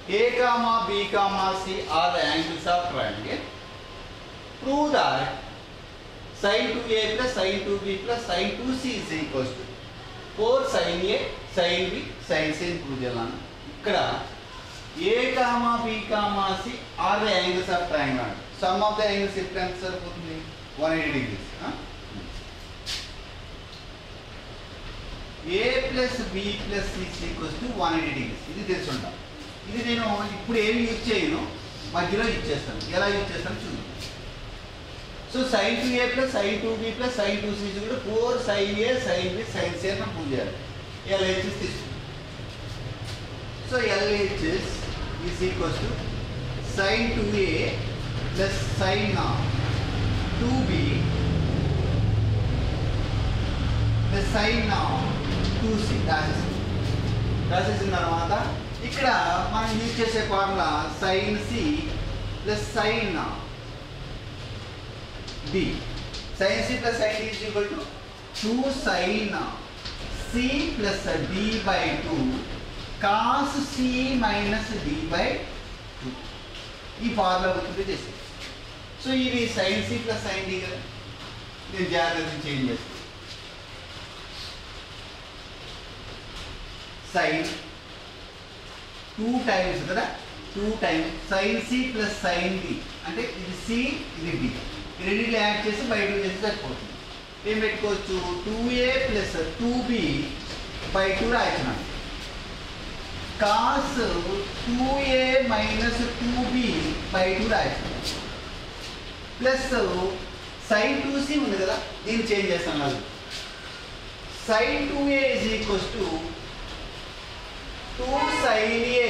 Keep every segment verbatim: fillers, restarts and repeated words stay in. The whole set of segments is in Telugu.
A comma B comma C are the angles of triangle. Prove that sin two A plus sin two B plus sin two C is equals to four sin A sin B sin C అని ప్రూవ్ చేయాలి. ఇక్కడ A comma B comma C are the angles of triangle. Sum of the angles ఎప్పుడు ఎంత సరిపోతుంది? one hundred eighty degrees. A plus B plus C is equals to one hundred eighty degrees. ఇది తెలిసి ఉంటాం. ఇది నేను ఇప్పుడు ఏమి యూజ్ చేయను, మధ్యలో యూజ్ చేస్తాను. ఎలా యూజ్ చేస్తాను చూద్దాం. So sine two A plus sine two B plus sine two C కూడా four sine A sine B sine C అని ప్రూవ్ చేయాలి. ఎల్హెచ్ఎస్ తీసుకుంటాం. So LHS is equals to sine two A plus sine two B plus sine two C రాసేసి రాసేసిన తర్వాత ఇక్కడ మనం యూజ్ చేసే formula sine C plus sine D. Sine C plus sine D is equal to two sine C plus D by two cos C minus D by two. ఈ ఫార్ములా గుర్తు చేసి సో ఇది sine C plus sine D కదా, నేను జాగ్రత్తగా చేంజ్ చేస్తాను. సైన్ టూ టైమ్స్ కదా, two times sine C plus sine D అంటే ఇది సి ఇది డి, రెండింటిలో యాడ్ చేసి బై టూ చేసి సరిపోతుంది. ఏం పెట్టుకోవచ్చు? Two A plus two B by two రాయించినాం. Cos two A minus two B by two రాయించినాం. ప్లస్ సైన్ టూ సి ఉంది కదా, దీన్ని చేంజ్ చేస్తాం కాదు. Sine two A is equals to two sine A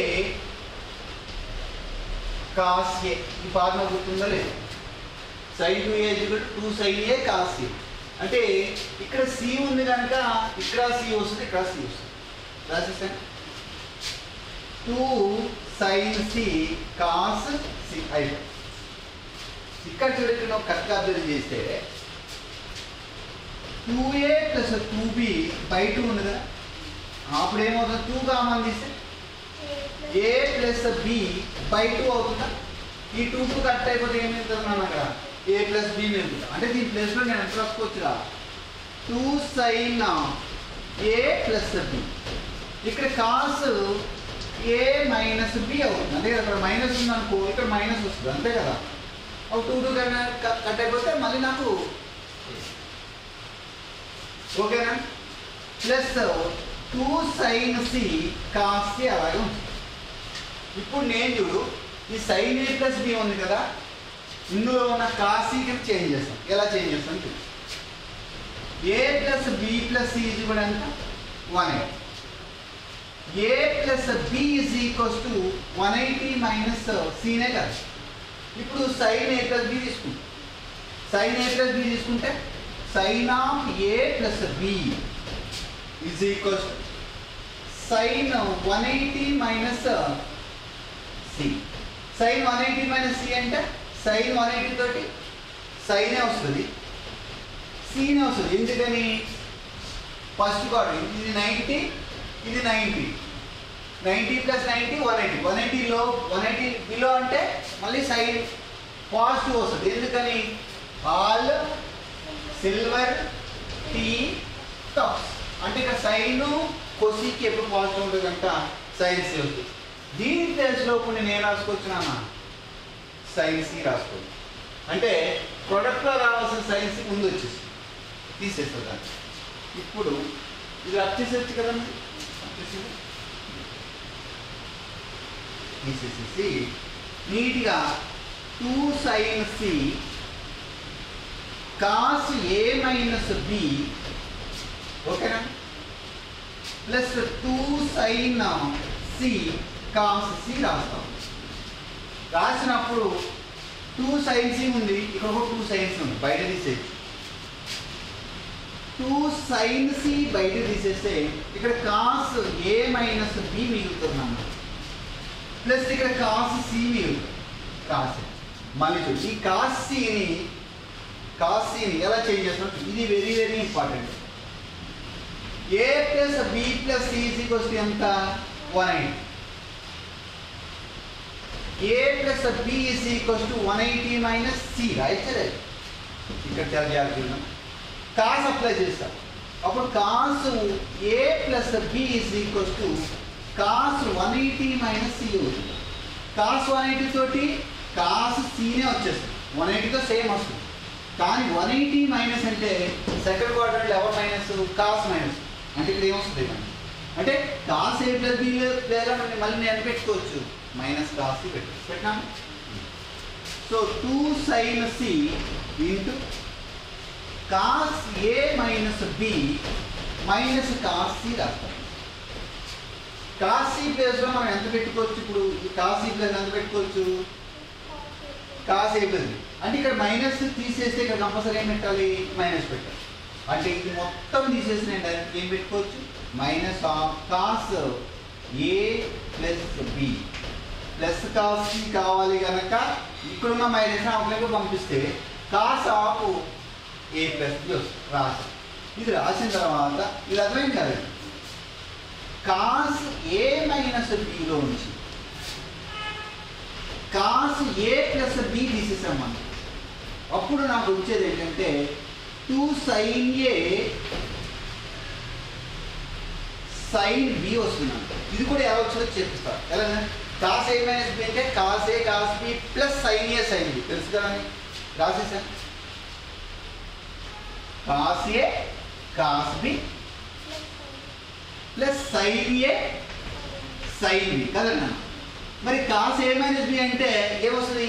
cos A. ఈ ఫార్ములా గుర్తుందో లేదు? Sine two A two sine A cos A అంటే ఇక్కడ సి ఉంది కనుక ఇక్కడ సి వస్తుంది, ఇక్కడ సి వస్తుంది. రాసేసాను. Two sine C cos C అయిపోయింది. ఇక్కడ చూడండి, నువ్వు కరెక్ట్గా అబ్జర్వ్ చేస్తే two A plus two B by two ఉంది కదా, అప్పుడు ఏమవుతుంది? టూ కామన్ తీస్తే A plus B by two అవుతుందా? ఈ టూ టూ కట్ అయిపోతే ఏమవుతుంది మనం అక్కడ? ఏ ప్లస్ బి మిగులుతుంది. అంటే దీని ప్లేస్లో నేను ఎంత రాసుకోవచ్చురా? Two sine A plus B. ఇక్కడ కాస్ ఏ మైనస్ బి అవుతుంది. అంతే కదా, ఇక్కడ మైనస్ ఉంది అనుకో, ఇక్కడ మైనస్ వస్తుంది. అంతే కదా. ఒక టూ టూ కట్ అయిపోతే మళ్ళీ నాకు ఓకేనా. Plus two sine C cos C అలాగే ఉంటుంది. ఇప్పుడు నేను చూడు, ఈ సైన్ ఏ ప్లస్ బి ఉంది కదా, ఇందులో ఉన్న కాస్ సి కి చేంజ్ చేస్తాం. ఎలా చేంజ్ చేస్తాం చూడు. A plus B plus C is కూడా ఎంత? One eighty. A plus B is equals to one eighty minus సీనే కదా. ఇప్పుడు సైన్ ఏ ప్లస్ బి తీసుకుంటాం. సైన్ ఏ ప్లస్ బి తీసుకుంటే sine of A plus B is equals to sine one eighty minus C. Sine one eighty minus C అంటే సైన్ వన్ ఎయిటీ తోటి సైనే వస్తుంది, సీనే వస్తుంది. ఎందుకని? ఫస్ట్ కార్డు ఇది నైంటీ, ఇది ninety. Ninety plus ninety one eighty. One ఎయిటీలో వన్ ఎయిటీ బిలో అంటే మళ్ళీ సైన్ పాజిటివ్ వస్తుంది. ఎందుకని? ఆల్ సిల్వర్ టీ కప్స్ అంటే ఇక్కడ సైన్ కొసికి ఎప్పుడు పాజిటివ్ ఉంటుంది కనుక సైన్ సి వస్తుంది. దీని ప్లేస్లో కొన్ని నేను రాసుకొచ్చినా సైన్ సి రాసుకోండి. అంటే ప్రొడక్ట్లో రావాల్సిన సైన్ సి ముందు వచ్చేసి తీసేస్తుంది దాన్ని. ఇప్పుడు ఇది వచ్చేసేచ్చు కదండి, వచ్చేసి తీసేసేసి నీట్గా two sine C cos A minus B ఓకేనా plus two sine C cos C రాస్తాం. రాసినప్పుడు టూ సైన్ సి ఉంది, ఇక్కడ ఒక టూ సైన్స్ ఉంది, బయట తీసేసి టూ సైన్ సి బయట తీసేస్తే ఇక్కడ కాస్ ఏ మైనస్ బి మిగులుతున్నాము. ప్లస్ ఇక్కడ కాస్ సి మిగులుతుంది. కాస్ మళ్ళీ చూసి ఈ కాస్ సిని కాస్ సిని ఎలా చేంజ్ చేస్తాం? ఇది very very important. A plus B plus C is equals to ఎంత? One eighty. A plus B is equals to one eighty minus C రాయిచ్చలే ఇక్కడ చాలా జాగ్రత్త కాస్ అప్లై చేస్తాం అప్పుడు cos A plus B is equals to cos one eighty minus C అవుతుంది కాస్ వన్ ఎయిటీ తోటి కాస్ సీనే వచ్చేస్తుంది వన్ ఎయిటీతో సేమ్ వస్తుంది కానీ వన్ ఎయిటీ మైనస్ అంటే second quarter ever minus cos minus అంటే ఇక్కడ ఏమొస్తుంది మనకి అంటే కాస్ ఏ ప్లస్ బి లేదా మళ్ళీ నేను పెట్టుకోవచ్చు మైనస్ కాస్ సి పెట్టు పెట్టినాము so two sine C into cos A minus B minus cos C రాస్తాం కాస్ సి ప్లేస్లో మనం ఎంత పెట్టుకోవచ్చు ఇప్పుడు కాస్ సి ప్లేస్ ఎంత పెట్టుకోవచ్చు కాస్ ఏ ప్లస్ బి అంటే ఇక్కడ మైనస్ తీసేస్తే ఇక్కడ కంపల్సరీ ఏం పెట్టాలి మైనస్ పెట్టాలి అంటే ఇది మొత్తం తీసేసి నేను డైరెక్ట్ ఏం పెట్టుకోవచ్చు minus of cos A plus B plus cos C కావాలి కనుక ఇక్కడున్న మైనస్ అవతలకి పంపిస్తే cos of A plus B వస్తుంది రాసి ఇది రాసిన తర్వాత ఇది అర్థమైంది కదండి కాస్ ఏ మైనస్ బిలో నుంచి కాస్ ఏ ప్లస్ బి తీసేసాం మనం అప్పుడు నాకు వచ్చేది ఏంటంటే two sine A sine B వస్తున్నాను ఇది కూడా ఎలా వచ్చిందో చెప్పిస్తారు ఎలా కాస్ ఏ మైనస్ బి అంటే cos A cos B plus sine A sine B తెలుసు కదా రాసేసాను cos A cos B plus sine A sine B కదన్నా మరి కాస్ ఏ మైనస్ బి అంటే ఏమొస్తుంది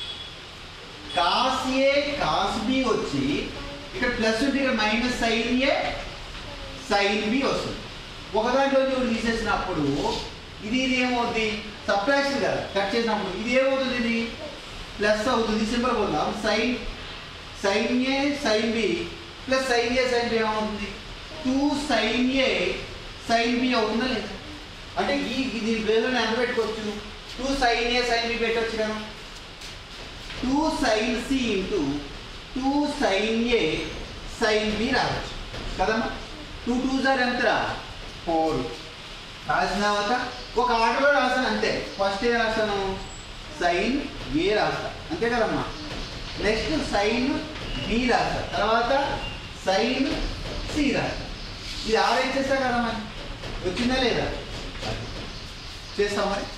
కాస్ ఏ కాస్ బి వచ్చి ఇక్కడ ప్లస్ ఉంటే ఇక్కడ minus sine A sine B వస్తుంది ఒకదాంట్లో ఒకటి తీసేసినప్పుడు ఇది ఇది ఏమవుతుంది సబ్ట్రాక్షన్ కదా కట్ చేసినప్పుడు ఇది ఏమవుతుంది ఇది ప్లస్ అవుతుంది సింపుల్ అవుతుంది అప్పుడు sine sine A sine B plus sine A sine B ఏమవుతుంది two sine A sine B అవుతుందా లేదా అంటే ఈ దీని ప్లేస్లో ఎంత పెట్టుకోవచ్చు two sine A sine B పెట్టవచ్చు కదా two sine C into two sine A sine B రావచ్చు కదమ్మా టూ టూ సార్ ఎంత రా ఫోర్ రాసిన తర్వాత ఒక ఆర్డర్లో రాస్తాను అంతే ఫస్ట్ ఏ రాస్తాను సైన్ ఏ రాస్తా అంతే కదమ్మా నెక్స్ట్ సైన్ బి రాస్తా తర్వాత సైన్ సి రాస్తా ఇది ఆర్ ఇచ్చేస్తా కదమ్మా వచ్చిందా లేదా చేస్తాం మరి